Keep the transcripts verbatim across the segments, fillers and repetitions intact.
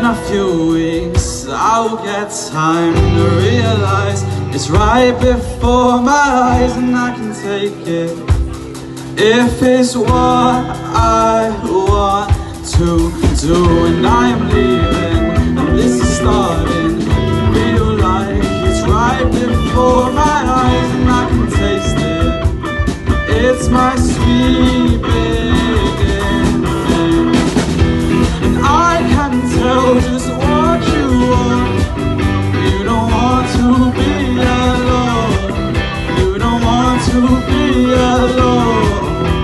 a few weeks I'll get time to realize it's right before my eyes, and I can take it if it's what I want to do. And I am leaving, and this is starting to feel like it's right before my eyes, and I can taste it. It's my sweet beginning, and I can tell just what you want. You don't want to be alone. You don't want to be alone.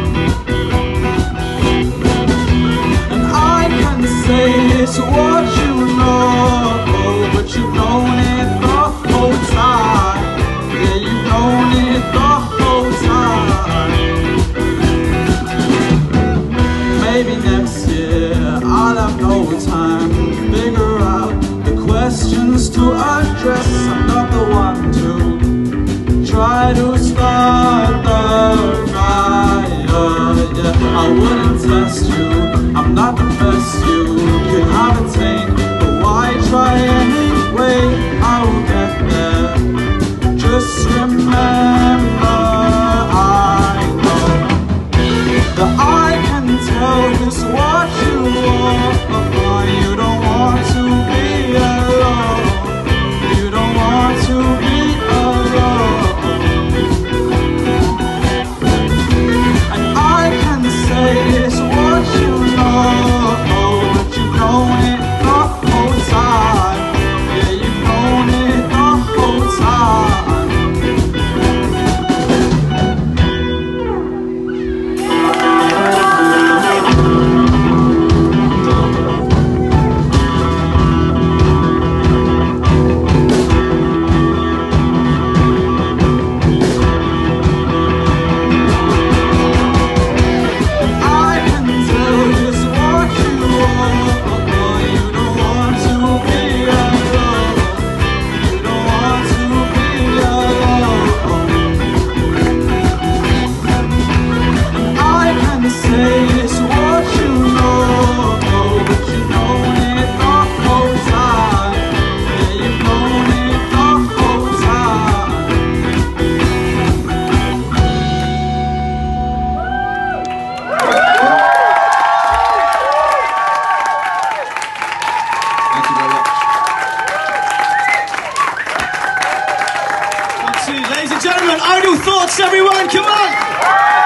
And I can say it's what you know, but you've known it the whole time. Yeah, you've known it the whole time. Maybe next year I'll have no time to figure out the questions to address. I'm not the one to try to start the fire. Yeah, I wouldn't test you, I'm not the best you could have attained, but why try anyway? I will get there. Just remember, I know that I can tell just what you want. You don't want to be alone. You don't want to be alone. And I can say it's what you know, but you've known it the whole time. Yeah, you've known it the whole time. Ladies and gentlemen, Idle Thoughts, everyone, come on!